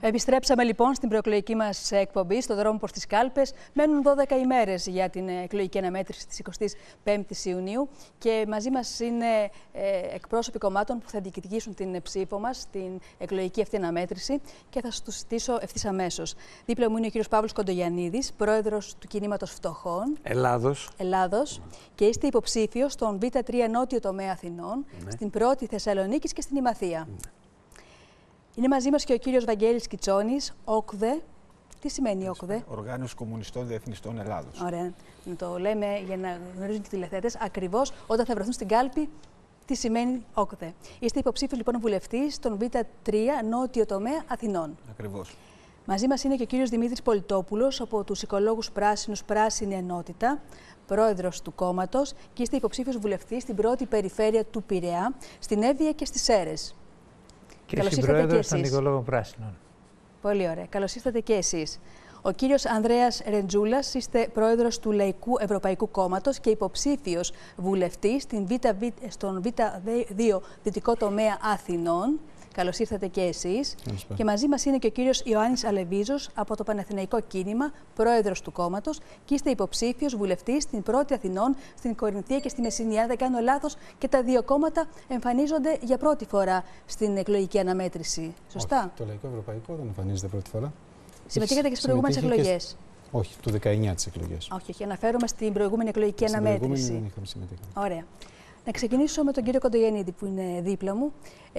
Επιστρέψαμε λοιπόν στην προεκλογική μας εκπομπή, στον δρόμο προς τις κάλπες. Μένουν 12 ημέρες για την εκλογική αναμέτρηση της 25ης Ιουνίου και μαζί μας είναι εκπρόσωποι κομμάτων που θα διεκδικήσουν την ψήφο μας στην εκλογική αυτή αναμέτρηση και θα σας τους ζητήσω ευθύς αμέσως. Δίπλα μου είναι ο κύριος Παύλος Κοντογιαννίδης, πρόεδρος του Κινήματος Φτωχών Ελλάδος, και είστε υποψήφιος στον Β3 Νότιο Τομέα Αθηνών, στην Πρώτη Θεσσαλονίκης και στην Ημαθία. Είναι μαζί μας και ο κύριος Βαγγέλης Κιτσόνης, ΟΚΔΕ. Τι σημαίνει ΟΚΔΕ? Οργάνωση Κομμουνιστών Διεθνιστών Ελλάδος. Ωραία. Να το λέμε για να γνωρίζουν και οι τηλεθεατές ακριβώς όταν θα βρεθούν στην κάλπη τι σημαίνει ΟΚΔΕ. Είστε υποψήφιος λοιπόν βουλευτής στον Β3 Νότιο Τομέα Αθηνών. Ακριβώς. Μαζί μας είναι και ο κύριος Δημήτρης Πολιτόπουλος από τους Οικολόγους Πράσινους Πράσινη Ενότητα, πρόεδρος του κόμματος, και είστε υποψήφιος βουλευτής στην πρώτη περιφέρεια του Πειραιά, στην Εύβοια και στις Σέρρες. Και συμπρόεδρος των Οικολόγων Πράσινων. Πολύ ωραία. Καλώς ήρθατε και εσείς. Ο κύριος Ανδρέας Ρεντζούλας, είστε πρόεδρος του Λαϊκού Ευρωπαϊκού Κόμματος και υποψήφιος βουλευτής στον Β2 Δυτικό Τομέα Αθηνών. Καλώς ήρθατε και εσείς. Και μαζί μας είναι και ο κύριος Ιωάννης Αλεβίζος από το Παναθηναϊκό Κίνημα, πρόεδρος του κόμματος, και είστε υποψήφιος βουλευτής στην Πρώτη Αθηνών, στην Κορινθία και στη Μεσσηνία. Αν δεν κάνω λάθος, και τα δύο κόμματα εμφανίζονται για πρώτη φορά στην εκλογική αναμέτρηση. Σωστά? Όχι, το Λαϊκό Ευρωπαϊκό δεν εμφανίζεται πρώτη φορά. Συμμετείχατε και στις προηγούμενες εκλογές? Όχι, το 19 τις εκλογές. Όχι, αναφέρομαι στην προηγούμενη εκλογική αναμέτρηση. Δεν είχαμε συμμετείχει. Ωραία. Να ξεκινήσω με τον κύριο Κοντογιαννίδη που είναι δίπλα μου.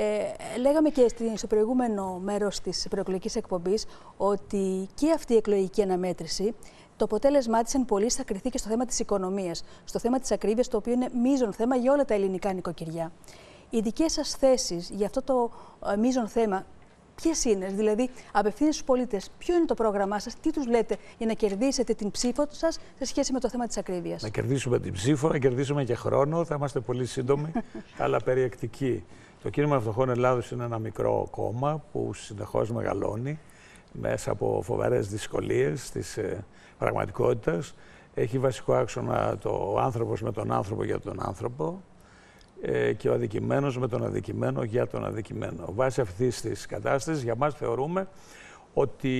Λέγαμε και στο προηγούμενο μέρος της προεκλογικής εκπομπής ότι και αυτή η εκλογική αναμέτρηση, το αποτέλεσμά της εν πολλοίς θα κριθεί και στο θέμα της οικονομίας, στο θέμα της ακρίβειας, το οποίο είναι μείζον θέμα για όλα τα ελληνικά νοικοκυριά. Οι δικές σας θέσεις για αυτό το μείζον θέμα, ποιες είναι? Δηλαδή, απευθύνες στους πολίτες, ποιο είναι το πρόγραμμά σας, τι τους λέτε για να κερδίσετε την ψήφο σας σε σχέση με το θέμα της ακρίβειας? Να κερδίσουμε την ψήφο, να κερδίσουμε και χρόνο, θα είμαστε πολύ σύντομοι, αλλά περιεκτικοί. Το Κίνημα Φτωχών Ελλάδος είναι ένα μικρό κόμμα που συνεχώς μεγαλώνει μέσα από φοβερές δυσκολίες της πραγματικότητας. Έχει βασικό άξονα το άνθρωπος με τον άνθρωπο για τον άνθρωπο και ο αδικημένος με τον αδικημένο για τον αδικημένο. Βάσει αυτής της κατάστασης, για μας θεωρούμε ότι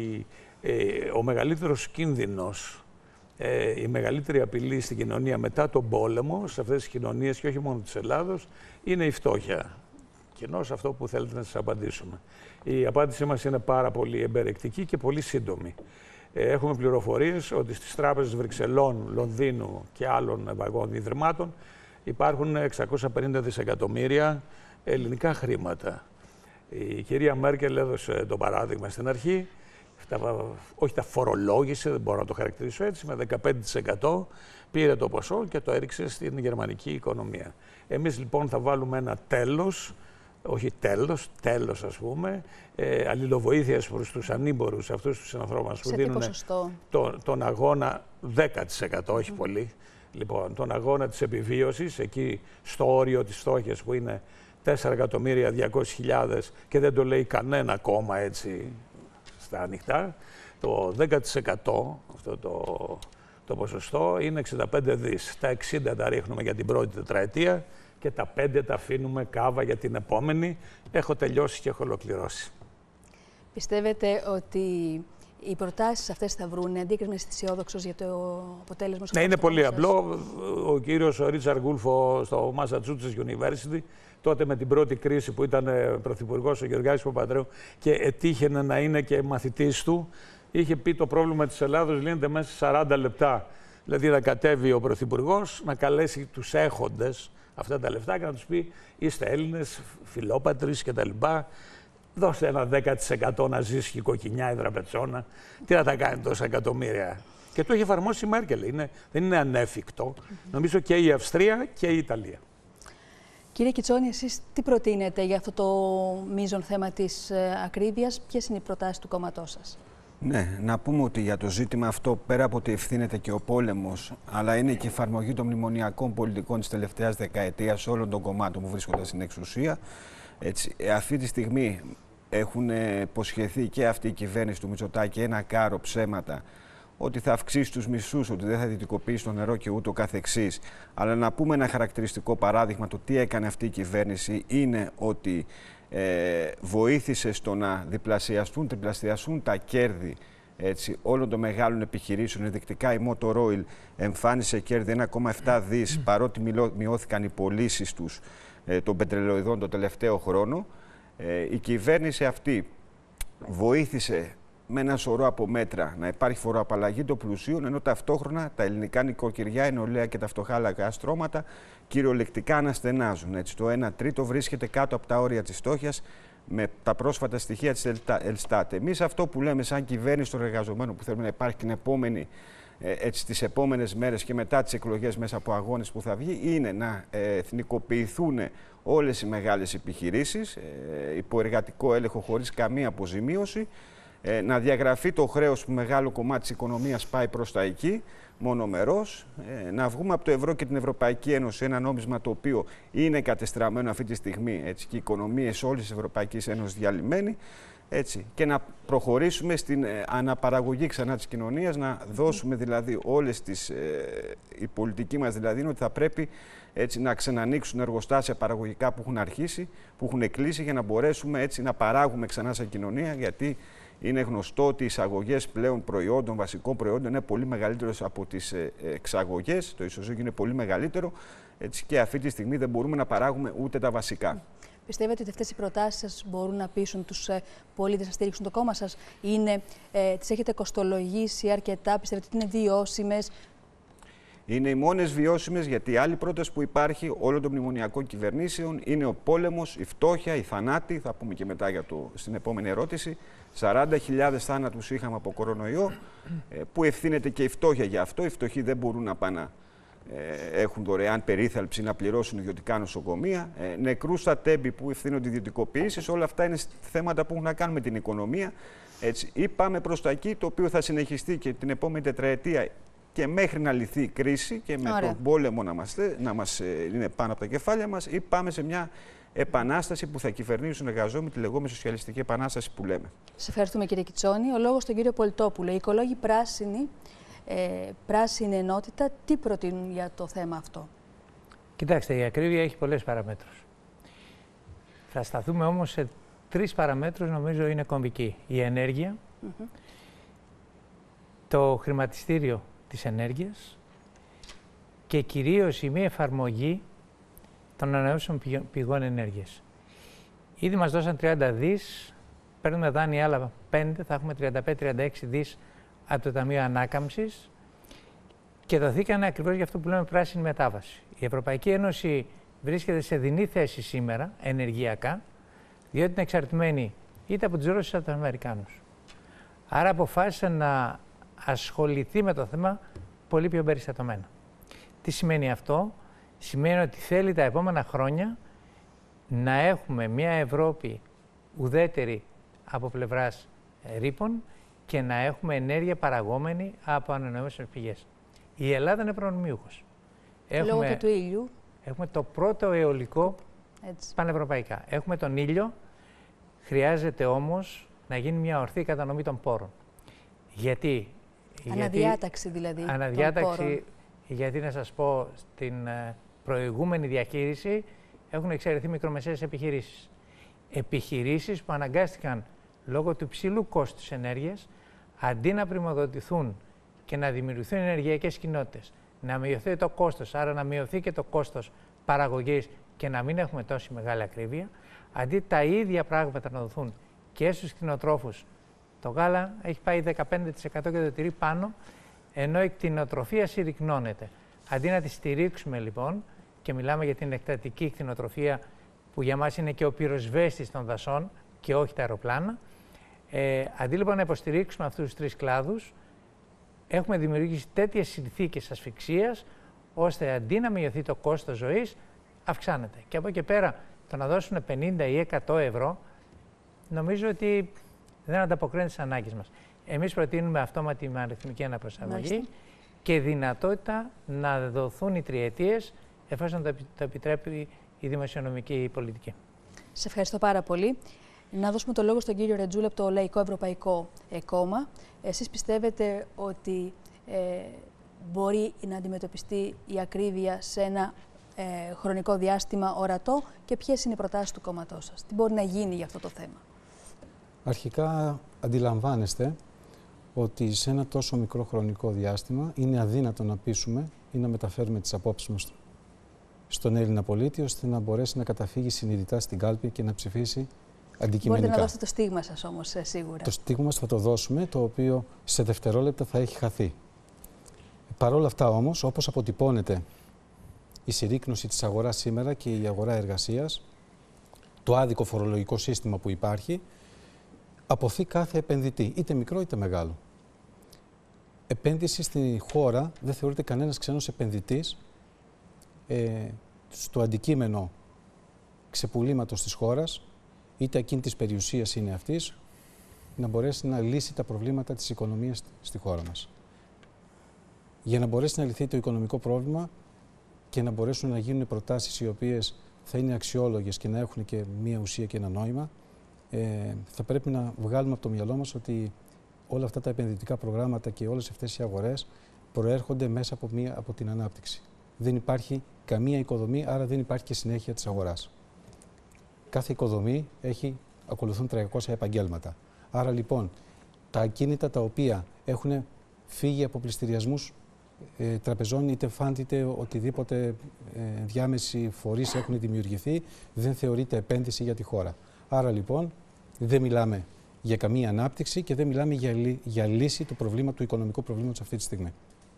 ο μεγαλύτερος κίνδυνος, η μεγαλύτερη απειλή στην κοινωνία μετά τον πόλεμο, σε αυτές τις κοινωνίες και όχι μόνο της Ελλάδος, είναι η φτώχεια. Κοινώς αυτό που θέλετε να σας απαντήσουμε. Η απάντησή μας είναι πάρα πολύ εμπεριεκτική και πολύ σύντομη. Έχουμε πληροφορίες ότι στις τράπεζες Βρυξελών, Λονδίνου και άλλων βαγών ιδρυμάτων υπάρχουν 650 δισεκατομμύρια ελληνικά χρήματα. Η κυρία Μέρκελ έδωσε το παράδειγμα στην αρχή, όχι τα φορολόγησε, δεν μπορώ να το χαρακτηρίσω έτσι, με 15% πήρε το ποσό και το έριξε στην γερμανική οικονομία. Εμείς λοιπόν θα βάλουμε ένα τέλος, όχι τέλος ας πούμε, αλληλοβοήθειας προς τους ανήμπορους, αυτούς τους συνανθρώπους που δίνουν τον αγώνα 10%, όχι πολύ. Λοιπόν, τον αγώνα της επιβίωσης, εκεί στο όριο της φτώχειας που είναι 4.200.000 και δεν το λέει κανένα κόμμα έτσι στα ανοιχτά, το 10% αυτό το ποσοστό είναι 65 δις. Τα 60 τα ρίχνουμε για την πρώτη τετραετία και τα 5 τα αφήνουμε κάβα για την επόμενη. Έχω τελειώσει και έχω ολοκληρώσει. Πιστεύετε ότι οι προτάσεις αυτές θα βρουν αντίκρισμα? Είστε αισιόδοξος για το αποτέλεσμα? Ναι, είναι πολύ απλό. Ο κύριος Ρίτσαρντ Γκούλφο στο Massachusetts University, τότε με την πρώτη κρίση που ήταν πρωθυπουργός ο Γεωργιάδης Παπανδρέου και ετύχαινε να είναι και μαθητής του, είχε πει το πρόβλημα της Ελλάδος λύνεται μέσα σε 40 λεπτά. Δηλαδή να κατέβει ο πρωθυπουργός, να καλέσει τους έχοντες αυτά τα λεφτά και να τους πει είστε Έλληνες, φιλόπατρεις κτλ. Δώστε ένα 10% να ζήσει η κοκκινιά, η δραπετσόνα. Τι να τα κάνει τόσα εκατομμύρια? Και το έχει εφαρμόσει η Μέρκελ. Δεν είναι ανέφικτο. Νομίζω και η Αυστρία και η Ιταλία. Κύριε Κιτσόνη, εσείς τι προτείνετε για αυτό το μείζον θέμα της ακρίβειας? Ποιες είναι οι προτάσεις του κόμματός σας? Ναι, να πούμε ότι για το ζήτημα αυτό, πέρα από ότι ευθύνεται και ο πόλεμος, αλλά είναι και η εφαρμογή των μνημονιακών πολιτικών της τελευταίας δεκαετίας όλων των κομμάτων που βρίσκονται στην εξουσία. Έτσι, αυτή τη στιγμή έχουν υποσχεθεί και αυτή η κυβέρνηση του Μητσοτάκη ένα κάρο ψέματα ότι θα αυξήσει τους μισθούς, ότι δεν θα ιδιωτικοποιήσει το νερό και ούτω καθεξής. Αλλά να πούμε ένα χαρακτηριστικό παράδειγμα, το τι έκανε αυτή η κυβέρνηση είναι ότι βοήθησε στο να διπλασιαστούν, τριπλασιαστούν τα κέρδη όλων των μεγάλων επιχειρήσεων. Ενδεικτικά η Motor Oil εμφάνισε κέρδη 1,7 δις, παρότι μειώθηκαν οι πωλήσεις τους των πετρελαιοειδών το τελευταίο χρόνο. Η κυβέρνηση αυτή βοήθησε με ένα σωρό από μέτρα να υπάρχει φοροαπαλλαγή των πλουσίων, ενώ ταυτόχρονα τα ελληνικά νοικοκυριά, η νεολαία και τα φτωχά λαϊκά στρώματα κυριολεκτικά αναστενάζουν. Το 1 τρίτο βρίσκεται κάτω από τα όρια της φτώχειας με τα πρόσφατα στοιχεία της Ελστάτ. Εμείς αυτό που λέμε σαν κυβέρνηση των εργαζομένων που θέλουμε να υπάρχει την επόμενη, τις επόμενες μέρες και μετά τις εκλογές μέσα από αγώνες που θα βγει, είναι να εθνικοποιηθούν όλες οι μεγάλες επιχειρήσεις υπό εργατικό έλεγχο χωρίς καμία αποζημίωση, να διαγραφεί το χρέος που μεγάλο κομμάτι της οικονομίας πάει προς τα εκεί, μονομερός, να βγούμε από το ευρώ και την Ευρωπαϊκή Ένωση, ένα νόμισμα το οποίο είναι κατεστραμμένο αυτή τη στιγμή, και οι οικονομίες όλης της Ευρωπαϊκής Ένωσης διαλυμένοι, και να προχωρήσουμε στην αναπαραγωγή ξανά της κοινωνίας, να δώσουμε δηλαδή όλες τις, η πολιτική μας δηλαδή είναι ότι θα πρέπει να ξανανοίξουν εργοστάσια παραγωγικά που έχουν αρχίσει, που έχουν κλείσει, για να μπορέσουμε να παράγουμε ξανά σαν κοινωνία, γιατί είναι γνωστό ότι οι εισαγωγές πλέον προϊόντων, βασικών προϊόντων, είναι πολύ μεγαλύτερες από τις εξαγωγές. Το ισοζύγιο είναι πολύ μεγαλύτερο, και αυτή τη στιγμή δεν μπορούμε να παράγουμε ούτε τα βασικά. Πιστεύετε ότι αυτές οι προτάσεις σας μπορούν να πείσουν τους πολίτες να στηρίξουν το κόμμα σας? Τις έχετε κοστολογήσει αρκετά? Πιστεύετε ότι είναι βιώσιμες? Είναι οι μόνες βιώσιμες, γιατί η άλλη πρόταση που υπάρχει όλων των μνημονιακών κυβερνήσεων είναι ο πόλεμος, η φτώχεια, οι θανάτοι. Θα πούμε και μετά στην επόμενη ερώτηση. 40.000 θάνατους είχαμε από κορονοϊό, που ευθύνεται και η φτώχεια γι' αυτό. Οι φτωχοί δεν μπορούν να πάνε να έχουν δωρεάν περίθαλψη, να πληρώσουν ιδιωτικά νοσοκομεία. Νεκρούς στα τέμπη που ευθύνονται ιδιωτικοποιήσεις. Όλα αυτά είναι θέματα που έχουν να κάνουν με την οικονομία. Ή πάμε προς τα εκεί, το οποίο θα συνεχιστεί και την επόμενη τετραετία και μέχρι να λυθεί η κρίση και με τον πόλεμο να μας είναι πάνω από τα κεφάλια μας, ή πάμε σε μια επανάσταση που θα κυβερνήσουν οι εργαζόμενοι, τη λεγόμενη σοσιαλιστική επανάσταση που λέμε. Σας ευχαριστούμε, κύριε Κιτσόνη. Ο λόγος στον κύριο Πολιτόπουλο. Οι οικολόγοι πράσινη ενότητα, τι προτείνουν για το θέμα αυτό? Κοιτάξτε, η ακρίβεια έχει πολλές παραμέτρους. Θα σταθούμε όμως σε 3 παραμέτρους, νομίζω είναι κομβική. Η ενέργεια, το χρηματιστήριο της ενέργειας και κυρίως η μη εφαρμογή των ανανεώσιμων πηγών ενέργειας. Ήδη μας δώσαν 30 δις, παίρνουμε δάνεια άλλα 5, θα έχουμε 35-36 δις από το Ταμείο Ανάκαμψης και δοθήκανε ακριβώς για αυτό που λέμε πράσινη μετάβαση. Η Ευρωπαϊκή Ένωση βρίσκεται σε δεινή θέση σήμερα, ενεργειακά, διότι είναι εξαρτημένη είτε από τους Ρώσους είτε από τους Αμερικάνους. Άρα αποφάσισε να ασχοληθεί με το θέμα πολύ πιο περιστατωμένα. Τι σημαίνει αυτό? Σημαίνει ότι θέλει τα επόμενα χρόνια να έχουμε μια Ευρώπη ουδέτερη από πλευράς ρήπων και να έχουμε ενέργεια παραγόμενη από ανανεώσιμες πηγές. Η Ελλάδα είναι προνομιούχος. Λόγω και του ήλιου. Έχουμε το πρώτο αιωλικό πανευρωπαϊκά. Έχουμε τον ήλιο, χρειάζεται όμως να γίνει μια ορθή κατανομή των πόρων. Γιατί? Αναδιάταξη δηλαδή. Αναδιάταξη, γιατί να σας πω, στην προηγούμενη διαχείριση έχουν εξαιρεθεί μικρομεσαίες επιχειρήσεις. Επιχειρήσεις που αναγκάστηκαν λόγω του υψηλού κόστους ενέργειας, αντί να πρημοδοτηθούν και να δημιουργηθούν ενεργειακές κοινότητες, να μειωθεί το κόστος, άρα να μειωθεί και το κόστος παραγωγής και να μην έχουμε τόση μεγάλη ακρίβεια, αντί τα ίδια πράγματα να δοθούν και στους κτηνοτρόφους. Το γάλα έχει πάει 15% και το τυρί πάνω, ενώ η κτηνοτροφία συρρυκνώνεται. Αντί να τη στηρίξουμε λοιπόν, και μιλάμε για την εκτατική κτηνοτροφία που για μας είναι και ο πυροσβέστης των δασών και όχι τα αεροπλάνα, αντί λοιπόν να υποστηρίξουμε αυτούς τους 3 κλάδους, έχουμε δημιουργήσει τέτοιες συνθήκες ασφυξίας, ώστε αντί να μειωθεί το κόστος ζωής, αυξάνεται. Και από εκεί πέρα το να δώσουν 50 ή 100 ευρώ, νομίζω ότι δεν ανταποκρίνεται στις ανάγκες μας. Εμείς προτείνουμε αυτόματη αριθμική αναπροσαρμογή και δυνατότητα να δοθούν οι τριετίες, εφόσον το επιτρέπει η δημοσιονομική πολιτική. Σε ευχαριστώ πάρα πολύ. Να δώσουμε το λόγο στον κύριο Ρετζούλη από το Λαϊκό Ευρωπαϊκό Κόμμα. Εσείς πιστεύετε ότι μπορεί να αντιμετωπιστεί η ακρίβεια σε ένα χρονικό διάστημα ορατό και ποιες είναι οι προτάσεις του κόμματός σας? Τι μπορεί να γίνει για αυτό το θέμα? Αρχικά αντιλαμβάνεστε ότι σε ένα τόσο μικρό χρονικό διάστημα είναι αδύνατο να πείσουμε ή να μεταφέρουμε τις απόψεις μας στον Έλληνα πολίτη, ώστε να μπορέσει να καταφύγει συνειδητά στην κάλπη και να ψηφίσει αντικειμενικά. Μπορείτε να δώσετε το στίγμα σας όμως, σίγουρα. Το στίγμα μας θα το δώσουμε, το οποίο σε δευτερόλεπτα θα έχει χαθεί. Παρ' όλα αυτά όμως, όπως αποτυπώνεται η συρρίκνωση της αγοράς σήμερα και η αγορά εργασίας, το άδικο φορολογικό σύστημα που υπάρχει, αποθεί κάθε επενδυτή, είτε μικρό είτε μεγάλο. Επένδυση στη χώρα δεν θεωρείται κανένας ξένος επενδυτής στο αντικείμενο ξεπουλήματος της χώρας, είτε εκείνη της περιουσίας είναι αυτής, να μπορέσει να λύσει τα προβλήματα της οικονομίας στη χώρα μας. Για να μπορέσει να λυθεί το οικονομικό πρόβλημα και να μπορέσουν να γίνουν προτάσεις οι οποίες θα είναι αξιόλογες και να έχουν και μία ουσία και ένα νόημα, θα πρέπει να βγάλουμε από το μυαλό μας ότι όλα αυτά τα επενδυτικά προγράμματα και όλες αυτές οι αγορές προέρχονται μέσα από την ανάπτυξη. Δεν υπάρχει καμία οικοδομή, άρα δεν υπάρχει και συνέχεια της αγοράς. Κάθε οικοδομή ακολουθούν 300 επαγγέλματα. Άρα λοιπόν τα ακίνητα τα οποία έχουν φύγει από πληστηριασμούς τραπεζών, είτε φαντ είτε οτιδήποτε διάμεση φορείς έχουν δημιουργηθεί, δεν θεωρείται επένδυση για τη χώρα. Άρα λοιπόν δεν μιλάμε για καμία ανάπτυξη και δεν μιλάμε για λύση του οικονομικού προβλήματος αυτή τη στιγμή.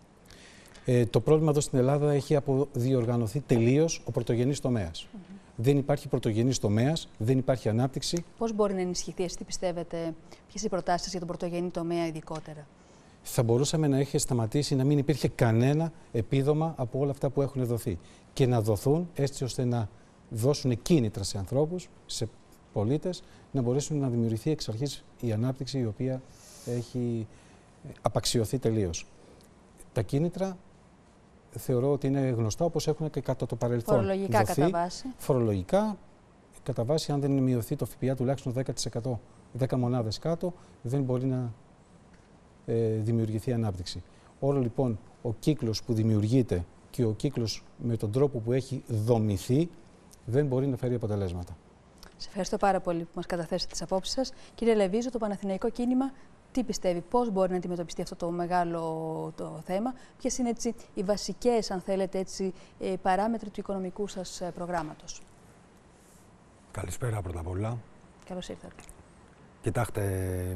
Το πρόβλημα εδώ στην Ελλάδα έχει αποδιοργανωθεί τελείως ο πρωτογενής τομέας. Δεν υπάρχει πρωτογενής τομέας, δεν υπάρχει ανάπτυξη. Πώς μπορεί να ενισχυθεί, εσείς τι πιστεύετε, ποιες οι προτάσεις για τον πρωτογενή τομέα ειδικότερα? Θα μπορούσαμε να έχει σταματήσει να μην υπήρχε κανένα επίδομα από όλα αυτά που έχουν δοθεί και να δοθούν έτσι ώστε να δώσουν κίνητρα σε ανθρώπους, σε πολίτες, να μπορέσουν να δημιουργηθεί εξ αρχής η ανάπτυξη η οποία έχει απαξιωθεί τελείως. Τα κίνητρα θεωρώ ότι είναι γνωστά όπως έχουν και κατά το παρελθόν. Φορολογικά δοθεί, κατά βάση. Φορολογικά κατά βάση, αν δεν μειωθεί το ΦΠΑ τουλάχιστον 10%, 10 μονάδες κάτω, δεν μπορεί να δημιουργηθεί ανάπτυξη. Όλο λοιπόν ο κύκλος που δημιουργείται και ο κύκλος με τον τρόπο που έχει δομηθεί δεν μπορεί να φέρει αποτελέσματα. Σε ευχαριστώ πάρα πολύ που μας καταθέσατε τις απόψεις σας. Κύριε Λεβίζο, το Παναθηναϊκό κίνημα τι πιστεύει, πώς μπορεί να αντιμετωπιστεί αυτό το μεγάλο θέμα, ποιες είναι έτσι οι βασικές, αν θέλετε, έτσι, παράμετροι του οικονομικού σας προγράμματος? Καλησπέρα πρώτα απ' όλα. Καλώς ήρθατε. Κοιτάξτε,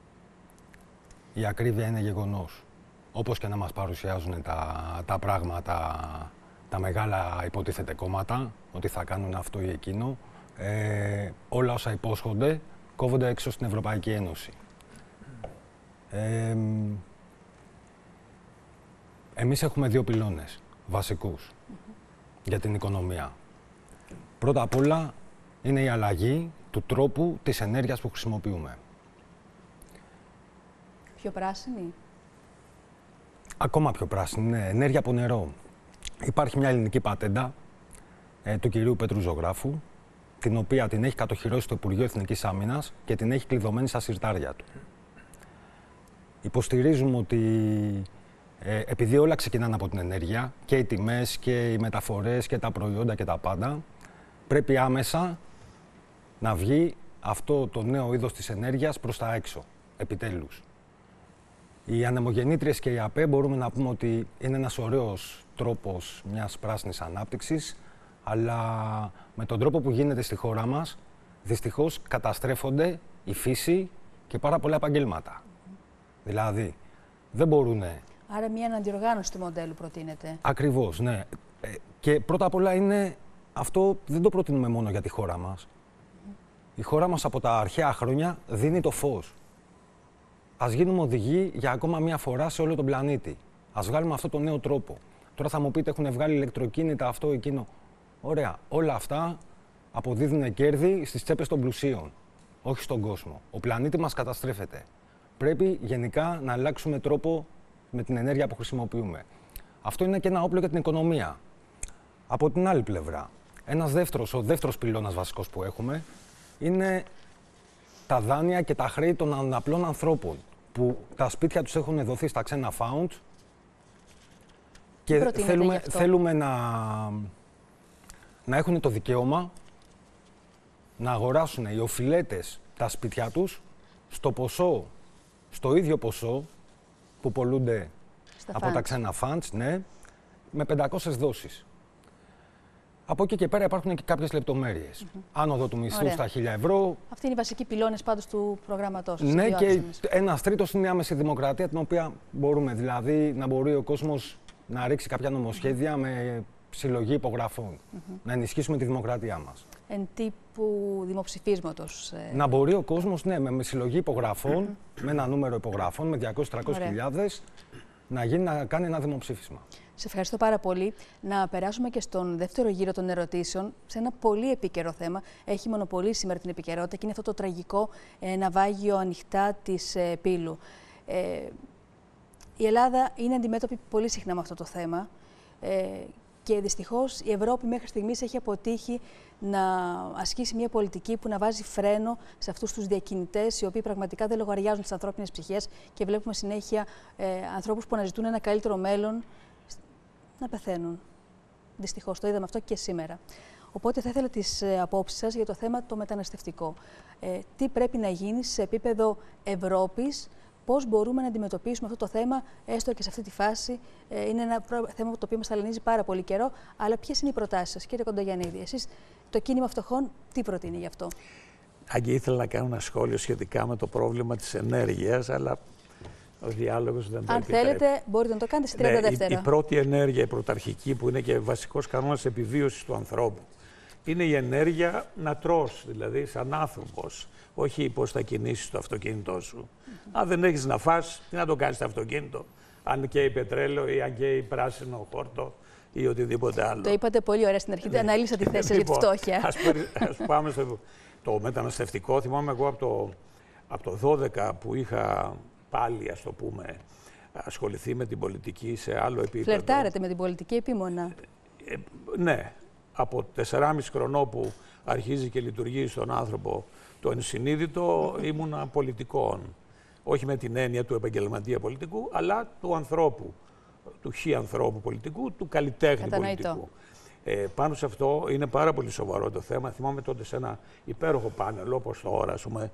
η ακρίβεια είναι γεγονός. Όπως και να μας παρουσιάζουν τα πράγματα, τα μεγάλα υποτίθεται κόμματα, ότι θα κάνουν αυτό ή εκείνο, όλα όσα υπόσχονται κόβονται έξω στην Ευρωπαϊκή Ένωση. Εμείς έχουμε δύο πυλώνες βασικούς για την οικονομία. Πρώτα απ' όλα είναι η αλλαγή του τρόπου της ενέργειας που χρησιμοποιούμε. Πιο πράσινη. Ακόμα πιο πράσινη, ναι. Ενέργεια από νερό. Υπάρχει μια ελληνική πατέντα του κυρίου Πέτρου Ζωγράφου, την οποία την έχει κατοχυρώσει το Υπουργείο Εθνικής Άμυνας και την έχει κλειδωμένη στα συρτάρια του. Υποστηρίζουμε ότι επειδή όλα ξεκινάνε από την ενέργεια, και οι τιμές και οι μεταφορές και τα προϊόντα και τα πάντα, πρέπει άμεσα να βγει αυτό το νέο είδος της ενέργειας προς τα έξω, επιτέλους. Οι ανεμογεννήτριες και η ΑΠΕ μπορούμε να πούμε ότι είναι ένας ωραίος τρόπος μιας πράσινης ανάπτυξης, αλλά με τον τρόπο που γίνεται στη χώρα μας, δυστυχώς καταστρέφονται η φύση και πάρα πολλά επαγγέλματα. Δηλαδή, δεν μπορούνε. Άρα μια αναδιοργάνωση του μοντέλου προτείνεται. Ακριβώς, ναι. Και πρώτα απ' όλα είναι αυτό, δεν το προτείνουμε μόνο για τη χώρα μας. Η χώρα μας από τα αρχαία χρόνια δίνει το φως. Ας γίνουμε οδηγοί για ακόμα μία φορά σε όλο τον πλανήτη. Ας βγάλουμε αυτό τον νέο τρόπο. Τώρα θα μου πείτε, έχουν βγάλει ηλεκτροκίνητα, αυτό, εκείνο. Ωραία. Όλα αυτά αποδίδουν κέρδη στις τσέπες των πλουσίων, όχι στον κόσμο. Ο πλανήτης μας καταστρέφεται. Πρέπει γενικά να αλλάξουμε τρόπο με την ενέργεια που χρησιμοποιούμε. Αυτό είναι και ένα όπλο για την οικονομία. Από την άλλη πλευρά, ο δεύτερος πυλώνας βασικός που έχουμε είναι τα δάνεια και τα χρέη των απλών ανθρώπων που τα σπίτια τους έχουν δοθεί στα ξένα φάουντ και θέλουμε να έχουν το δικαίωμα να αγοράσουν οι οφειλέτες τα σπίτια τους στο ίδιο ποσό που πολλούνται από τα ξένα funds, ναι, με 500 δόσεις. Από εκεί και πέρα υπάρχουν και κάποιες λεπτομέρειες. Άνοδο του μισθού στα 1.000 ευρώ. Αυτοί είναι οι βασικοί πυλώνες πάντως του προγράμματός σας. Ναι, και ένας τρίτος είναι η άμεση δημοκρατία, την οποία μπορούμε, δηλαδή να μπορεί ο κόσμος να ρίξει κάποια νομοσχέδια με συλλογή υπογραφών. Να ενισχύσουμε τη δημοκρατία μας. Εν τύπου δημοψηφίσματος. Να μπορεί ο κόσμος, ναι, με συλλογή υπογραφών, με ένα νούμερο υπογραφών, με 200-300 χιλιάδες, να κάνει ένα δημοψήφισμα. Σε ευχαριστώ πάρα πολύ. Να περάσουμε και στον δεύτερο γύρο των ερωτήσεων, σε ένα πολύ επίκαιρο θέμα. Έχει μονοπολίσει σήμερα την επικαιρότητα και είναι αυτό το τραγικό ναυάγιο ανοιχτά της Πύλου. Η Ελλάδα είναι αντιμέτωπη πολύ συχνά με αυτό το θέμα. Και δυστυχώς η Ευρώπη μέχρι στιγμής έχει αποτύχει να ασκήσει μια πολιτική που να βάζει φρένο σε αυτούς τους διακινητές, οι οποίοι πραγματικά δεν λογαριάζουν τις ανθρώπινες ψυχές και βλέπουμε συνέχεια ανθρώπους που αναζητούν ένα καλύτερο μέλλον να πεθαίνουν. Δυστυχώς το είδαμε αυτό και σήμερα. Οπότε θα ήθελα τις απόψεις σας για το θέμα το μεταναστευτικό. Τι πρέπει να γίνει σε επίπεδο Ευρώπης, πώς μπορούμε να αντιμετωπίσουμε αυτό το θέμα, έστω και σε αυτή τη φάση. Είναι ένα θέμα το οποίο μας ταλανίζει πάρα πολύ καιρό. Αλλά ποιες είναι οι προτάσεις σας, κύριε Κοντογιαννίδη? Εσείς, το κίνημα φτωχών, τι προτείνει γι' αυτό? Άγγι, ήθελα να κάνω ένα σχόλιο σχετικά με το πρόβλημα της ενέργειας, αλλά ο διάλογος δεν το επιτρέπει. Αν θέλετε, μπορείτε να το κάνετε σε 30 δεύτερα. Η πρώτη ενέργεια, η πρωταρχική, που είναι και βασικός κανόνας επιβίωσης του ανθρώπου, είναι η ενέργεια να τρως, δηλαδή σαν άνθρωπος. Όχι πώς θα κινήσεις το αυτοκίνητό σου. Αν δεν έχεις να φας, τι να το κάνεις το αυτοκίνητο? Αν καίει πετρέλαιο ή αν καίει πράσινο χόρτο ή οτιδήποτε άλλο. Το είπατε πολύ ωραία στην αρχή. Ναι. Αναλύσα τη θέση για τη φτώχεια. Ας πάμε στο μεταναστευτικό. Θυμάμαι εγώ από το 12 που είχα πάλι, ας το πούμε, ασχοληθεί με την πολιτική σε άλλο επίπεδο. Φλερτάρετε με την πολιτική επίμονα. Ναι. Από 4,5 χρονών που αρχίζει και λειτουργεί στον άνθρωπο το ενσυνείδητο, ήμουνα πολιτικών. Όχι με την έννοια του επαγγελματία πολιτικού, αλλά του ανθρώπου, του ανθρώπου πολιτικού, του καλλιτέχνη πολιτικού. Πάνω σε αυτό είναι πάρα πολύ σοβαρό το θέμα. Θυμάμαι τότε σε ένα υπέροχο πάνελ, όπως τώρα, ας πούμε,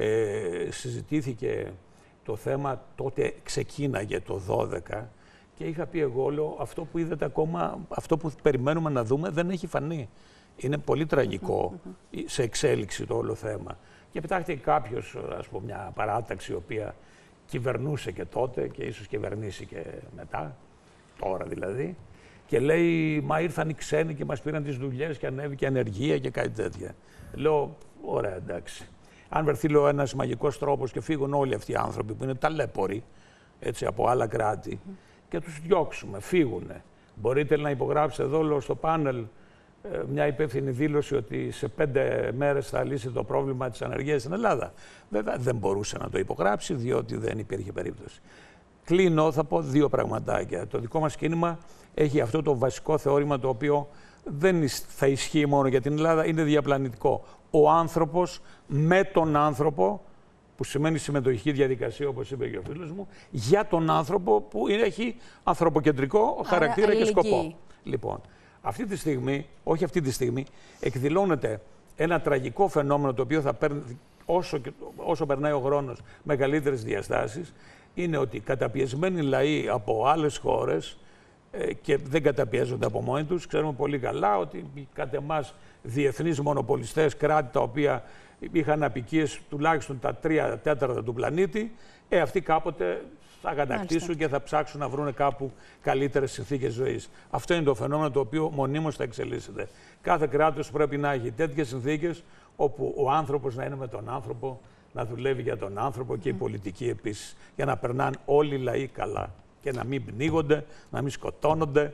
συζητήθηκε το θέμα, τότε ξεκίναγε το 12 και είχα πει εγώ, λέω, αυτό που είδατε ακόμα, αυτό που περιμένουμε να δούμε δεν έχει φανεί. Είναι πολύ τραγικό σε εξέλιξη το όλο θέμα. Και πετάχτηκε κάποιος, ας πούμε, μια παράταξη η οποία κυβερνούσε και τότε και ίσως κυβερνήσει και μετά, τώρα δηλαδή, και λέει, μα ήρθαν οι ξένοι και μας πήραν τις δουλειές και ανέβηκε ανεργία και κάτι τέτοια. Λέω, ωραία, εντάξει. Αν βρεθεί, λέω, ένας μαγικός τρόπος και φύγουν όλοι αυτοί οι άνθρωποι που είναι ταλέποροι, έτσι, από άλλα κράτη, και τους διώξουμε, φύγουνε. Μπορείτε να υπογράψετε εδώ, λέω, στο πάνελ, μια υπεύθυνη δήλωση ότι σε 5 μέρες θα λύσει το πρόβλημα της ανεργίας στην Ελλάδα. Βέβαια δεν μπορούσε να το υπογράψει, διότι δεν υπήρχε περίπτωση. Κλείνω, θα πω 2 πραγματάκια. Το δικό μας κίνημα έχει αυτό το βασικό θεώρημα, το οποίο δεν θα ισχύει μόνο για την Ελλάδα, είναι διαπλανητικό. Ο άνθρωπος με τον άνθρωπο, που σημαίνει συμμετοχική διαδικασία, όπως είπε και ο φίλος μου, για τον άνθρωπο που έχει ανθρωποκεντρικό χαρακτήρα και σκοπό. Λοιπόν, αυτή τη στιγμή, όχι αυτή τη στιγμή, εκδηλώνεται ένα τραγικό φαινόμενο, το οποίο θα παίρνει όσο περνάει ο χρόνος μεγαλύτερες διαστάσεις, είναι ότι καταπιεσμένοι λαοί από άλλες χώρες και δεν καταπιέζονται από μόνοι τους. Ξέρουμε πολύ καλά ότι κατ' εμάς διεθνείς μονοπολιστές, κράτη τα οποία είχαν απικίες τουλάχιστον τα 3/4 του πλανήτη, αυτοί κάποτε θα κατακτήσουν και θα ψάξουν να βρουν κάπου καλύτερες συνθήκες ζωής. Αυτό είναι το φαινόμενο το οποίο μονίμως θα εξελίσσεται. Κάθε κράτος πρέπει να έχει τέτοιες συνθήκες όπου ο άνθρωπος να είναι με τον άνθρωπο, να δουλεύει για τον άνθρωπο και η πολιτική επίσης, για να περνάνε όλοι οι λαοί καλά και να μην πνίγονται, να μην σκοτώνονται,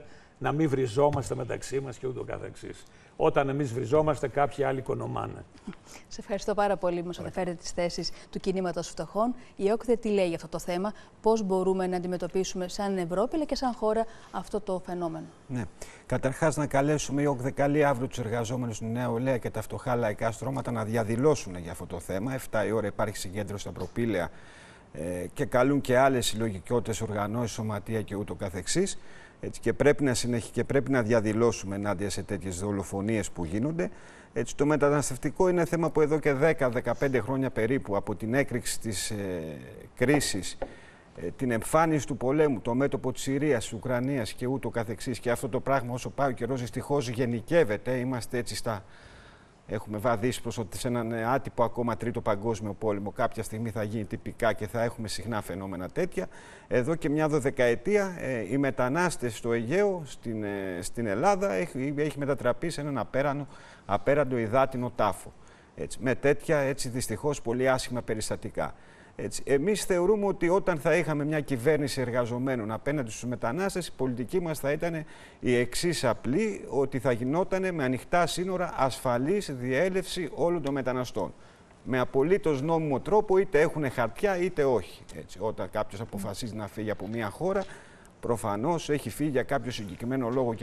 να μην βριζόμαστε μεταξύ μας και ούτω καθεξής. Όταν εμείς βριζόμαστε, κάποιοι άλλοι οικονομάνε. Σε ευχαριστώ πάρα πολύ που μας αναφέρετε τις θέσεις του κινήματος φτωχών. Η ΟΚΔΕ τι λέει για αυτό το θέμα, πώς μπορούμε να αντιμετωπίσουμε σαν Ευρώπη αλλά και σαν χώρα αυτό το φαινόμενο. Ναι. Καταρχάς, να καλέσουμε η ΟΚΔΕ καλεί αύριο τους εργαζόμενους στην Νεολαία και τα φτωχά λαϊκά στρώματα να διαδηλώσουν για αυτό το θέμα. 7 η ώρα υπάρχει συγκέντρωση στα Προπήλαια και καλούν και άλλες συλλογικότητες, οργανώσεις, σωματεία και ούτω καθεξής. Έτσι, και πρέπει να διαδηλώσουμε ενάντια σε τέτοιες δολοφονίες που γίνονται. Έτσι, το μεταναστευτικό είναι θέμα που εδώ και 10-15 χρόνια περίπου, από την έκρηξη της κρίσης, την εμφάνιση του πολέμου, το μέτωπο της Συρίας, της Ουκρανίας και ούτω καθεξής, και αυτό το πράγμα όσο πάει ο καιρός δυστυχώς γενικεύεται. Είμαστε έτσι έχουμε βαδίσει προς σε έναν άτυπο ακόμα τρίτο παγκόσμιο πόλεμο. Κάποια στιγμή θα γίνει τυπικά και θα έχουμε συχνά φαινόμενα τέτοια. Εδώ και μια 12ετία οι μετανάστες στο Αιγαίο, στην Ελλάδα, έχει μετατραπεί σε έναν απέραντο υδάτινο τάφο. Έτσι, με τέτοια δυστυχώς πολύ άσχημα περιστατικά. Έτσι, εμείς θεωρούμε ότι όταν θα είχαμε μια κυβέρνηση εργαζομένων απέναντι στους μετανάστες, η πολιτική μας θα ήταν η εξής απλή, ότι θα γινόταν με ανοιχτά σύνορα ασφαλής διέλευση όλων των μεταναστών. Με απολύτως νόμιμο τρόπο, είτε έχουν χαρτιά είτε όχι. Έτσι, όταν κάποιος αποφασίζει να φύγει από μια χώρα, προφανώς έχει φύγει για κάποιο συγκεκριμένο λόγο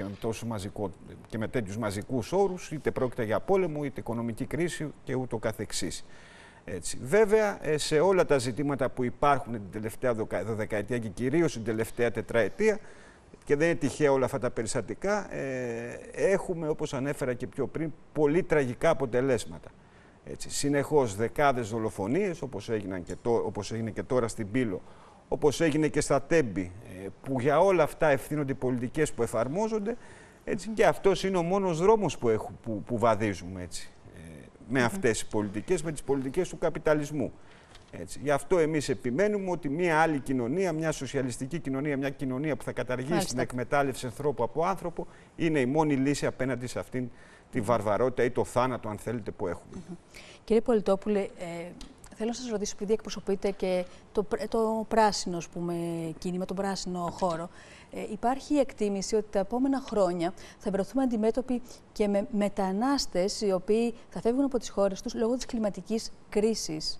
και με τέτοιους μαζικούς όρους, είτε πρόκειται για πόλεμο, είτε οικονομική κρίση και ούτω καθεξής. Έτσι. Βέβαια, σε όλα τα ζητήματα που υπάρχουν την τελευταία 12ετία και κυρίως την τελευταία τετραετία, και δεν είναι τυχαία όλα αυτά τα περιστατικά, έχουμε, όπως ανέφερα και πιο πριν, πολύ τραγικά αποτελέσματα. Έτσι. Συνεχώς δεκάδες δολοφονίες, όπως έγινε και τώρα στην Πύλο, όπως έγινε και στα Τέμπη, που για όλα αυτά ευθύνονται οι πολιτικές που εφαρμόζονται, έτσι, και αυτός είναι ο μόνος δρόμος που βαδίζουμε, έτσι. Με αυτές τις πολιτικές, με τις πολιτικές του καπιταλισμού. Έτσι. Γι' αυτό εμείς επιμένουμε ότι μια άλλη κοινωνία, μια σοσιαλιστική κοινωνία, μια κοινωνία που θα καταργήσει την εκμετάλλευση ανθρώπου από άνθρωπο, είναι η μόνη λύση απέναντι σε αυτήν τη βαρβαρότητα ή το θάνατο, αν θέλετε, που έχουμε. Κύριε Πολιτόπουλε, θέλω να σας ρωτήσω, επειδή εκπροσωπείτε και το πράσινο, ας πούμε, κίνημα, τον πράσινο χώρο, υπάρχει η εκτίμηση ότι τα επόμενα χρόνια θα βρεθούμε αντιμέτωποι και με μετανάστες οι οποίοι θα φεύγουν από τις χώρες τους λόγω της κλιματικής κρίσης.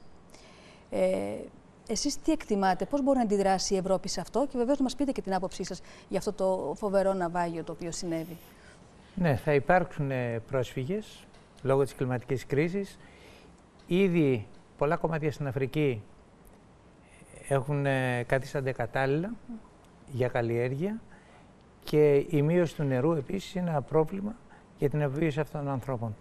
Εσείς τι εκτιμάτε, πώς μπορεί να αντιδράσει η Ευρώπη σε αυτό, και βεβαίως να μας πείτε και την άποψή σας για αυτό το φοβερό ναυάγιο το οποίο συνέβη. Ναι, θα υπάρξουν πρόσφυγες λόγω της κλιματικής κρίσης. Ήδη πολλά κομμάτια στην Αφρική έχουν καθίστανται κατάλληλα για καλλιέργεια, και η μείωση του νερού επίσης είναι ένα πρόβλημα για την επιβίωση αυτών των ανθρώπων.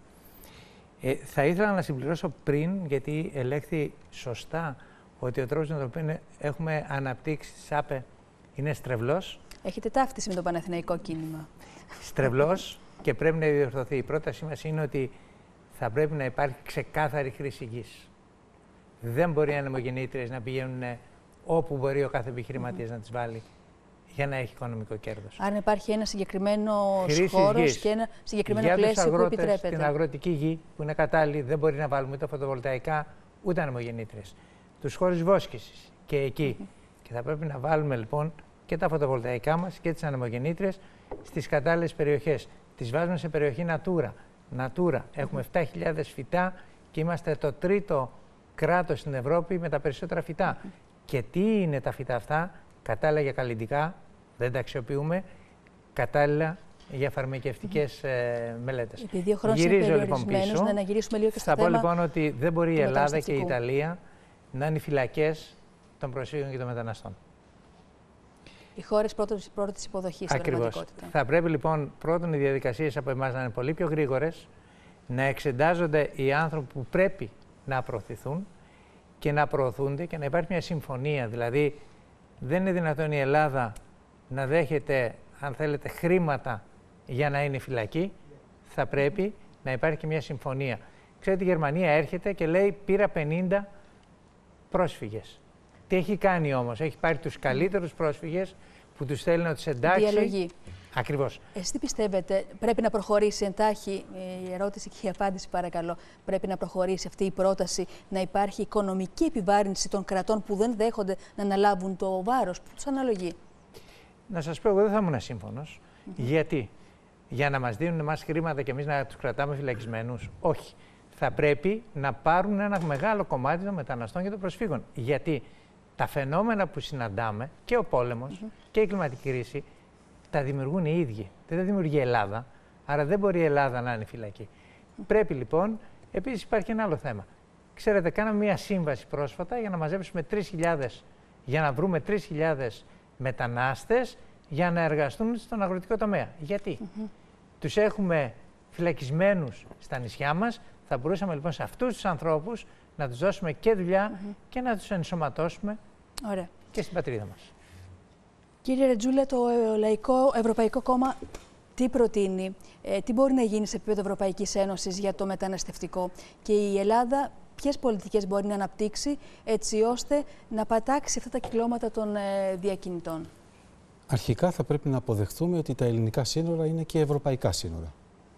Θα ήθελα να συμπληρώσω πριν, γιατί ελέγχθη σωστά ότι ο τρόπος με τον οποίο έχουμε αναπτύξει τη ΣΑΠΕ είναι στρεβλός. Έχετε ταύτιση με το Παναθηναϊκό κίνημα. Στρεβλός, και πρέπει να διορθωθεί. Η πρότασή μας είναι ότι θα πρέπει να υπάρχει ξεκάθαρη χρήση γης. Δεν μπορεί οι ανεμογεννήτριες να πηγαίνουν όπου μπορεί ο κάθε επιχειρηματίας να τις βάλει για να έχει οικονομικό κέρδος. Αν υπάρχει ένα συγκεκριμένο χώρος και ένα συγκεκριμένο πλαίσιο που επιτρέπεται. Στην αγροτική γη που είναι κατάλληλη, δεν μπορεί να βάλουμε ούτε φωτοβολταϊκά ούτε ανεμογεννήτριες. Τους χώρους βόσκησης και εκεί. Και θα πρέπει να βάλουμε λοιπόν και τα φωτοβολταϊκά μας και τις ανεμογεννήτριες στις κατάλληλες περιοχές. Τις βάζουμε σε περιοχή Natura. Έχουμε 7.000 φυτά και είμαστε το τρίτο κράτος στην Ευρώπη με τα περισσότερα φυτά. Και τι είναι τα φυτά αυτά? Κατάλληλα για καλλυντικά, δεν τα αξιοποιούμε, κατάλληλα για φαρμακευτικές μελέτες. Επειδή ο χρόνος είναι περιορισμένος, να γυρίσουμε λίγο και στο θέμα. Θα πω λοιπόν ότι δεν μπορεί η Ελλάδα και η Ιταλία να είναι οι φυλακές των προσφύγων και των μεταναστών. Οι χώρες πρώτης υποδοχής στην πραγματικότητα. Θα πρέπει λοιπόν πρώτον οι διαδικασίες από εμάς να είναι πολύ πιο γρήγορες, να εξετάζονται οι άνθρωποι που πρέπει να προωθηθούν και να προωθούνται και να υπάρχει μια συμφωνία. Δηλαδή, δεν είναι δυνατόν η Ελλάδα να δέχεται, αν θέλετε, χρήματα για να είναι φυλακή. Θα πρέπει να υπάρχει και μια συμφωνία. Ξέρετε, η Γερμανία έρχεται και λέει πήρα 50 πρόσφυγες. Τι έχει κάνει όμως? Έχει πάρει τους καλύτερους πρόσφυγες που τους θέλει να τους εντάξει. Διαλογή. Ακριβώς. Εσείς τι πιστεύετε, πρέπει να προχωρήσει εντάχει, η ερώτηση και η απάντηση παρακαλώ, πρέπει να προχωρήσει αυτή η πρόταση, να υπάρχει οικονομική επιβάρυνση των κρατών που δεν δέχονται να αναλάβουν το βάρος που τους αναλογεί? Να σας πω, εγώ δεν θα ήμουν σύμφωνος. Γιατί? Για να μας δίνουν εμάς χρήματα και εμείς να τους κρατάμε φυλακισμένους? Όχι. Θα πρέπει να πάρουν ένα μεγάλο κομμάτι των μεταναστών και των προσφύγων. Γιατί τα φαινόμενα που συναντάμε, και ο πόλεμος και η κλιματική κρίση, τα δημιουργούν οι ίδιοι. Δεν τα δημιουργεί η Ελλάδα. Άρα δεν μπορεί η Ελλάδα να είναι φυλακή. Πρέπει λοιπόν, επίσης υπάρχει ένα άλλο θέμα. Ξέρετε, κάναμε μια σύμβαση πρόσφατα για να μαζέψουμε 3.000, για να βρούμε 3.000 μετανάστες για να εργαστούν στον αγροτικό τομέα. Γιατί? Τους έχουμε φυλακισμένους στα νησιά μας. Θα μπορούσαμε λοιπόν σε αυτούς τους ανθρώπους να τους δώσουμε και δουλειά και να τους ενσωματώσουμε και στην πατρίδα μας. Κύριε Ρετζούλα, το Ευρωπαϊκό Κόμμα τι προτείνει, τι μπορεί να γίνει σε επίπεδο Ευρωπαϊκής Ένωσης για το μεταναστευτικό, και η Ελλάδα ποιες πολιτικές μπορεί να αναπτύξει έτσι ώστε να πατάξει αυτά τα κυκλώματα των διακινητών? Αρχικά θα πρέπει να αποδεχθούμε ότι τα ελληνικά σύνορα είναι και ευρωπαϊκά σύνορα.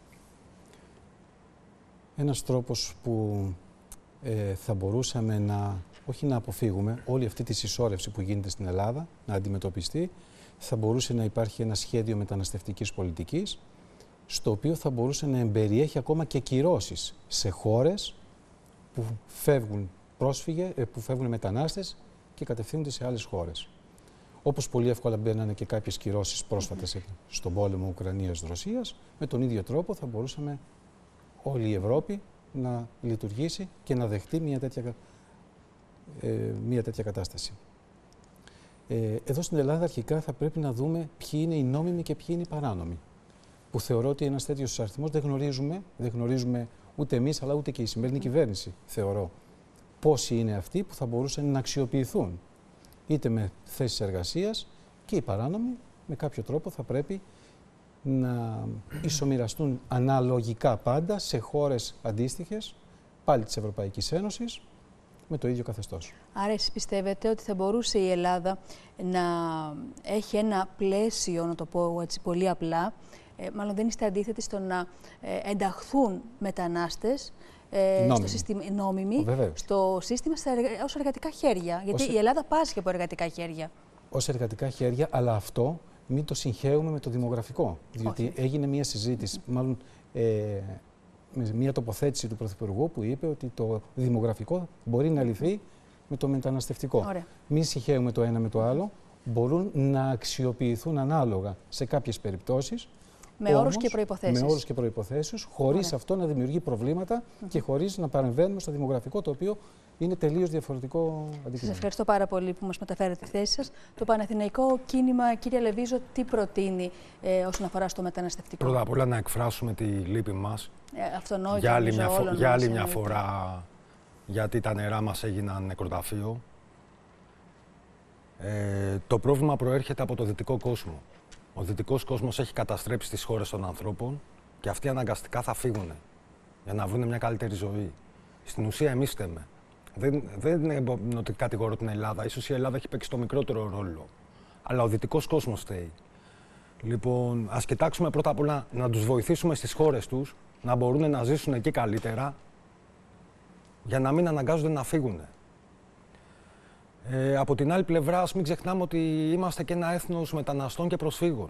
Ένας τρόπος που θα μπορούσαμε όχι να αποφύγουμε όλη αυτή τη συσσόρευση που γίνεται στην Ελλάδα, να αντιμετωπιστεί, θα μπορούσε να υπάρχει ένα σχέδιο μεταναστευτικής πολιτικής, στο οποίο θα μπορούσε να εμπεριέχει ακόμα και κυρώσεις σε χώρες που φεύγουν που φεύγουν μετανάστες και κατευθύνονται σε άλλες χώρες. Όπως πολύ εύκολα μπαίνανε και κάποιες κυρώσεις πρόσφατες στον πόλεμο Ουκρανίας-Ρωσίας, με τον ίδιο τρόπο θα μπορούσαμε όλη η Ευρώπη να λειτουργήσει και να δεχτεί μια τέτοια κατάσταση. Εδώ στην Ελλάδα αρχικά θα πρέπει να δούμε ποιοι είναι οι νόμιμοι και ποιοι είναι οι παράνομοι. Που θεωρώ ότι ένας τέτοιος αριθμός δεν γνωρίζουμε ούτε εμείς αλλά ούτε και η σημερινή κυβέρνηση, θεωρώ, πόσοι είναι αυτοί που θα μπορούσαν να αξιοποιηθούν είτε με θέσεις εργασίας, και οι παράνομοι με κάποιο τρόπο θα πρέπει να ισομοιραστούν αναλογικά πάντα σε χώρες αντίστοιχες, πάλι της Ευρωπαϊκής Ένωσης, με το ίδιο καθεστώς. Άρα εσείς πιστεύετε ότι θα μπορούσε η Ελλάδα να έχει ένα πλαίσιο, να το πω έτσι πολύ απλά, μάλλον δεν είστε αντίθετοι στο να ενταχθούν μετανάστες στο σύστημα, νόμιμοι, στο σύστημα ως εργατικά χέρια? Γιατί η Ελλάδα πάσχει από εργατικά χέρια. Ως εργατικά χέρια, αλλά αυτό μην το συγχαίουμε με το δημογραφικό. Διότι έγινε μια συζήτηση, μάλλον μια τοποθέτηση του Πρωθυπουργού που είπε ότι το δημογραφικό μπορεί να λυθεί με το μεταναστευτικό. Μην συγχαίουμε το ένα με το άλλο. Μπορούν να αξιοποιηθούν ανάλογα σε κάποιες περιπτώσεις. Με όρους και προϋποθέσεις. Με όρους και προϋποθέσεις, χωρίς αυτό να δημιουργεί προβλήματα και χωρίς να παρεμβαίνουμε στο δημογραφικό, το οποίο είναι τελείως διαφορετικό αντικείμενο. Σας ευχαριστώ πάρα πολύ που μας μεταφέρετε τη θέση σας. Το Παναθηναϊκό κίνημα, κύριε Λεβίζο, τι προτείνει όσον αφορά στο μεταναστευτικό? Πρώτα απ' όλα να εκφράσουμε τη λύπη μας για άλλη μια φορά, γιατί τα νερά μας έγιναν νεκροταφείο. Το πρόβλημα προέρχεται από το δυτικό κόσμο. Ο δυτικός κόσμος έχει καταστρέψει τις χώρες των ανθρώπων και αυτοί αναγκαστικά θα φύγουν για να βρουν μια καλύτερη ζωή. Στην ουσία εμείς φταίμε. Δεν είναι ότι κατηγορώ την Ελλάδα. Ίσως η Ελλάδα έχει παίξει το μικρότερο ρόλο. Αλλά ο δυτικός κόσμος φταίει. Λοιπόν, ας κοιτάξουμε πρώτα απ' όλα να τους βοηθήσουμε στις χώρες τους, να μπορούν να ζήσουν εκεί καλύτερα, για να μην αναγκάζονται να φύγουν. Από την άλλη πλευρά, ας μην ξεχνάμε ότι είμαστε και ένα έθνος μεταναστών και προσφύγων.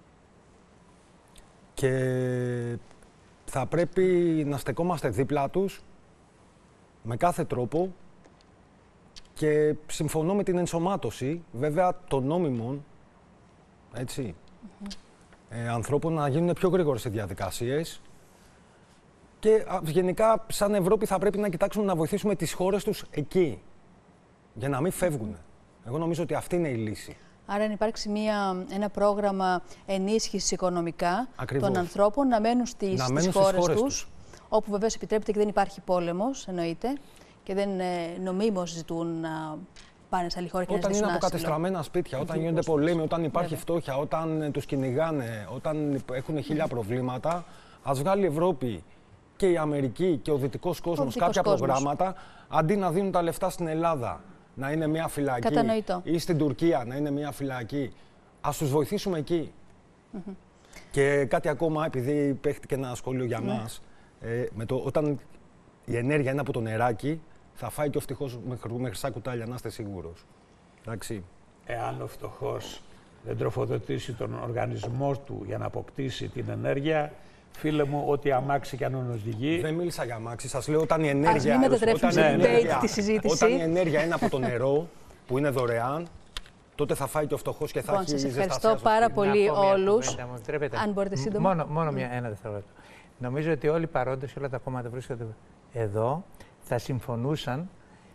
Και θα πρέπει να στεκόμαστε δίπλα τους με κάθε τρόπο, και συμφωνώ με την ενσωμάτωση, βέβαια, των νόμιμων, έτσι, ανθρώπων να γίνουν πιο γρήγορες οι διαδικασίες, και γενικά σαν Ευρώπη θα πρέπει να κοιτάξουμε να βοηθήσουμε τις χώρες τους εκεί, για να μην φεύγουν. Εγώ νομίζω ότι αυτή είναι η λύση. Άρα, αν υπάρξει ένα πρόγραμμα ενίσχυσης οικονομικά των ανθρώπων να μένουν στις χώρες τους, όπου βεβαίως επιτρέπεται και δεν υπάρχει πόλεμος, εννοείται, και δεν νομίμως ζητούν να πάνε σε άλλη χώρα και να ζητήσουν άσυλο. Όταν είναι αποκατεστραμμένα σπίτια, όταν γίνονται πολέμοι, όταν υπάρχει φτώχεια, όταν τους κυνηγάνε, όταν έχουν χίλια προβλήματα, ας βγάλει η Ευρώπη και η Αμερική και ο δυτικός κόσμος κάποια προγράμματα, αντί να δίνουν τα λεφτά στην Ελλάδα να είναι μια φυλακή, ή στην Τουρκία να είναι μια φυλακή, ας τους βοηθήσουμε εκεί. Και κάτι ακόμα, επειδή παίχτηκε ένα σχόλιο για μας, όταν η ενέργεια είναι από το νεράκι, θα φάει και ο φτωχός με χρυσά κουτάλια, να είστε σίγουρος. Εντάξει. Εάν ο φτωχός δεν τροφοδοτήσει τον οργανισμό του για να αποκτήσει την ενέργεια, φίλε μου, ό,τι αμάξι κι αν οδηγεί. Δεν μίλησα για αμάξι. Σας λέω όταν η ενέργεια. Ας μην μετατρέψουμε σε debate τη συζήτηση. Όταν η ενέργεια είναι από το νερό, που είναι δωρεάν, τότε θα φάει και ο φτωχός και θα έχει ζεστασία. Σας ευχαριστώ πάρα πολύ όλους. Αν μπορείτε σύντομα. Μόνο ένα δευτερόλεπτο. Νομίζω ότι όλοι οι παρόντες, όλα τα κόμματα βρίσκονται εδώ, θα συμφωνούσαν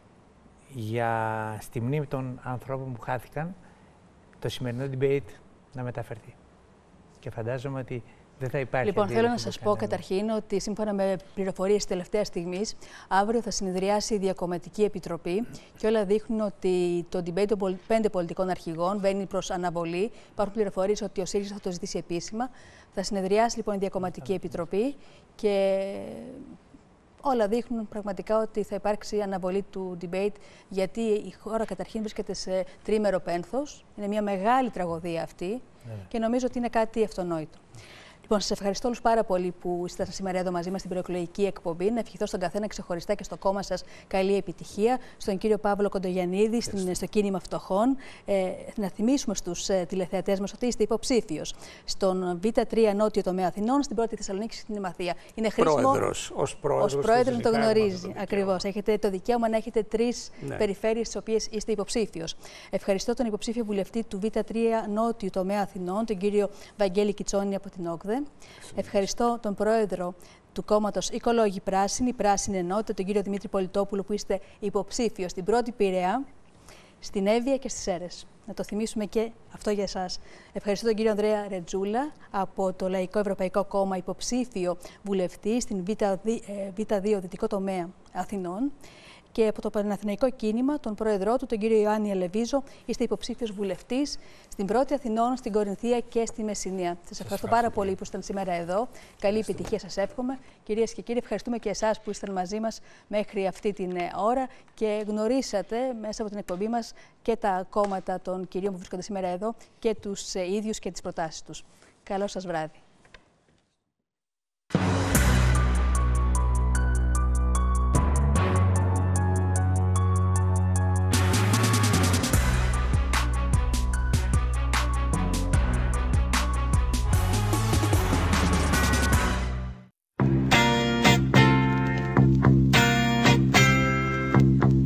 στη μνήμη των ανθρώπων που χάθηκαν το σημερινό debate να μεταφερθεί. Και φαντάζομαι ότι δεν θα υπάρχει. Λοιπόν, θέλω να σας πω καταρχήν ότι σύμφωνα με πληροφορίες τελευταίας στιγμής, αύριο θα συνεδριάσει η Διακομματική Επιτροπή και όλα δείχνουν ότι το debate των 5 πολιτικών αρχηγών βαίνει προς αναβολή. Υπάρχουν πληροφορίες ότι ο ΣΥΡΙΖΑ θα το ζητήσει επίσημα. Θα συνεδριάσει λοιπόν η Διακομματική Επιτροπή και όλα δείχνουν πραγματικά ότι θα υπάρξει αναβολή του debate, γιατί η χώρα καταρχήν βρίσκεται σε τρίμερο πένθος. Είναι μια μεγάλη τραγωδία αυτή και νομίζω ότι είναι κάτι αυτονόητο. Λοιπόν, σας ευχαριστώ όλους πάρα πολύ που ήσασταν σήμερα εδώ μαζί μας στην προεκλογική εκπομπή. Να ευχηθώ στον καθένα ξεχωριστά και στο κόμμα σας καλή επιτυχία. Στον κύριο Παύλο Κοντογιαννίδη, στο κίνημα φτωχών. Να θυμίσουμε στους τηλεθεατές μας ότι είστε υποψήφιος στον Β3 Νότιο τομέα Αθηνών, στην πρώτη Θεσσαλονίκη στην Μαθία. Είναι χρήσιμο. Ως πρόεδρος να το γνωρίζει. Ακριβώς. Έχετε το δικαίωμα να έχετε 3 περιφέρειες στις οποίες είστε υποψήφιος. Ευχαριστώ τον υποψήφιο βουλευτή του Β3 Νότιου τομέα Αθηνών, τον κύριο Βαγγέλη Κιτσόνη από την ΟΚΔΕ. Ευχαριστώ τον πρόεδρο του κόμματος Οικολόγοι Πράσινη, Πράσινη Ενότητα, τον κύριο Δημήτρη Πολιτόπουλο, που είστε υποψήφιος στην πρώτη Πειραιά, στην Εύβοια και στις Σέρρες. Να το θυμίσουμε και αυτό για εσάς. Ευχαριστώ τον κύριο Ανδρέα Ρετζούλα από το Λαϊκό Ευρωπαϊκό Κόμμα, υποψήφιο βουλευτή στην Β2 Δυτικό τομέα Αθηνών. Και από το Παναθηναϊκό Κίνημα, τον πρόεδρό του, τον κύριο Ιωάννη Ελεβίζο, είστε υποψήφιος βουλευτής στην πρώτη Αθηνών, στην Κορινθία και στη Μεσσηνία. Σας ευχαριστώ πάρα πολύ που ήσασταν σήμερα εδώ. Καλή επιτυχία σας εύχομαι. Κυρίες και κύριοι, ευχαριστούμε και εσάς που ήσασταν μαζί μας μέχρι αυτή την ώρα και γνωρίσατε μέσα από την εκπομπή μας και τα κόμματα των κυρίων που βρίσκονται σήμερα εδώ και τους ίδιους και τις προτάσεις τους. Καλό σας βράδυ.